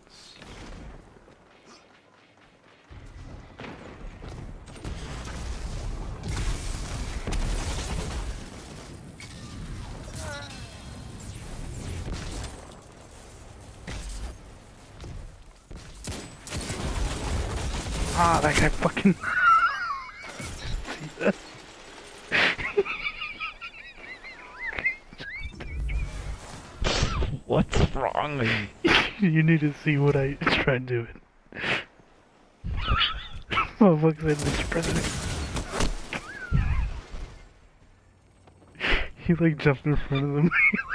once. Ah, that guy fucking... See that? What's wrong with you? You need to see what I tried doing. Motherfucker said Mr. President. He like jumped in front of them.